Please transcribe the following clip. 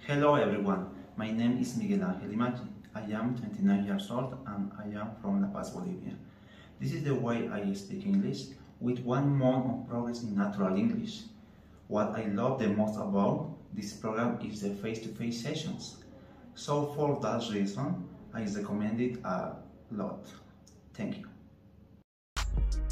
Hello everyone, my name is Miguel. I am 29 years old and I am from La Paz, Bolivia. This is the way I speak English, with 1 month of progress in natural English. What I love the most about this program is the face-to-face sessions. So for that reason, I recommend it a lot. Thank you.